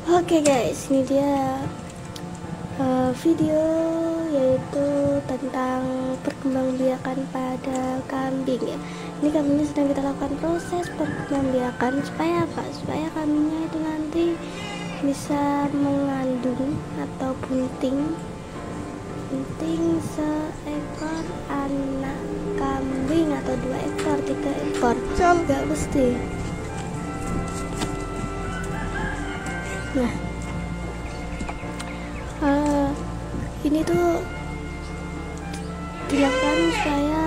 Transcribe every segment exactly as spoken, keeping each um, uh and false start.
Oke guys, ini dia uh, video yaitu tentang perkembangbiakan pada kambing ya. Ini kambingnya sedang kita lakukan proses perkembangbiakan supaya apa? Supaya kambingnya itu nanti bisa mengandung atau bunting bunting seekor anak kambing atau dua ekor, tiga ekor, nggak mesti. Nah, uh, ini tuh dilakukan supaya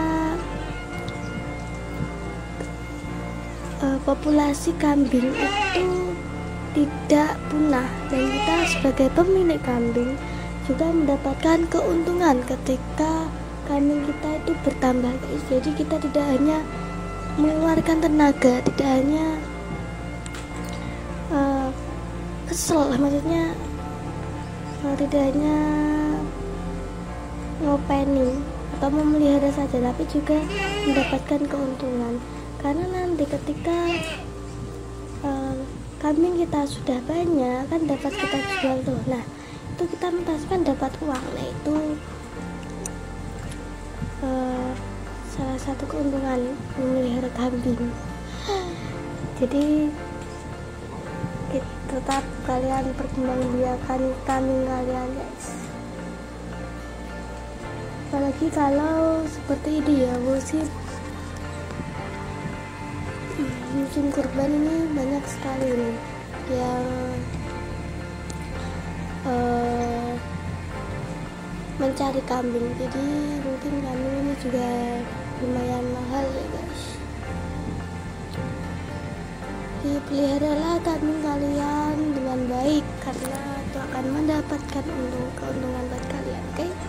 uh, populasi kambing itu tidak punah, dan kita sebagai pemilik kambing juga mendapatkan keuntungan ketika kambing kita itu bertambah guys. Jadi kita tidak hanya mengeluarkan tenaga, tidak hanya uh, kesel, maksudnya uh, tidak hanya ngopeni atau memelihara saja, tapi juga mendapatkan keuntungan. Karena nanti ketika uh, kambing kita sudah banyak kan dapat kita jual tuh. Nah, itu kita menghasilkan dapat uang. Nah, itu uh, salah satu keuntungan memelihara kambing. Jadi tetap kalian perkembangbiakan kambing kalian guys, apalagi kalau seperti ini ya, musim musim kurban ini banyak sekali nih yang uh, mencari kambing. Jadi mungkin kambing ini juga lumayan mahal ya guys. Dipeliharalah kambing kalian dengan baik, karena itu akan mendapatkan untung keuntungan buat kalian, oke? Okay?